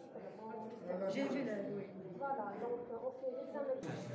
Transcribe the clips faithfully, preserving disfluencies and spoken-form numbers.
J'ai vu le. Oui. Voilà, donc on fait l'examen.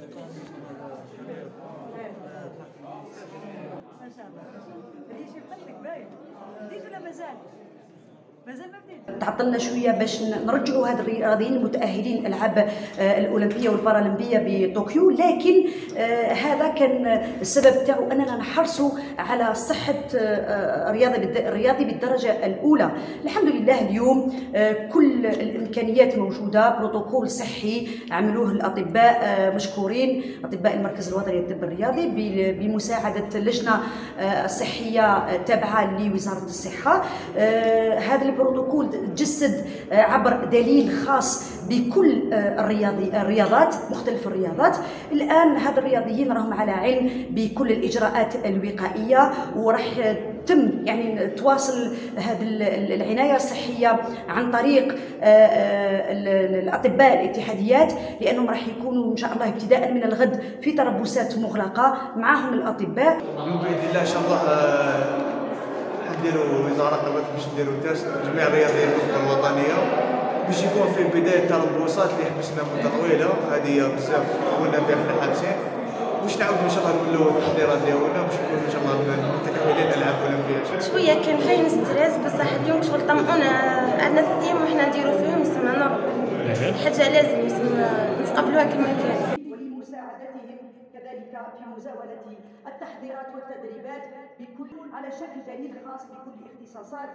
ما شاء الله. هذه شي بقات لك باين. بديت ولا مازال؟ مازال ما بديت. تعطلنا شويه باش نرجعوا هاد الرياضيين المتاهلين الالعاب الاولمبيه والبارالمبيه بطوكيو، لكن آه هذا كان السبب تاعو اننا نحرصوا على صحه آه الرياضي الرياضي بالدرجه الاولى. الحمد لله اليوم آه كل الامكانيات موجوده، بروتوكول صحي عملوه الاطباء آه مشكورين، اطباء المركز الوطني للطب الرياضي بمساعده اللجنه آه الصحيه تابعه لوزاره الصحه. آه هذا البروتوكول تجسد عبر دليل خاص بكل الرياضي الرياضات مختلف الرياضات. الان هاد الرياضيين راهم على علم بكل الاجراءات الوقائيه، وراح تم يعني تواصل هذه العنايه الصحيه عن طريق الاطباء الاتحاديات، لانهم راح يكونوا ان شاء الله ابتداء من الغد في تربصات مغلقه معهم الاطباء. باذن الله ان شاء الله نديروا وزاره قبل باش نديروا درس جميع الرياضيين النخبه الوطنيه باش يكون في بدايه تربصات اللي حبسنا مده طويله، هذه بزاف كنا فيها حنا حابسين، باش نعاودوا ان شاء الله نولوا التحضيرات ديالنا باش نكونوا ان شاء الله متاهلين الالعاب الاولمبيه. شويه كان كاين ستريس بصح اليوم شغل طمعونا، عندنا ثلاث ايام وحنا نديروا فيهم يسمى نورمال، حاجه لازم يسمى نتقبلوها كما كان. ولمساعدتهم كذلك في مزاوله التحضيرات والتدريبات بكل على شكل دليل خاص بكل الاختصاصات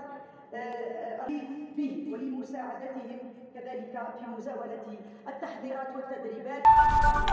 به، ولمساعدتهم كذلك في مزاوله التحضيرات والتدريبات.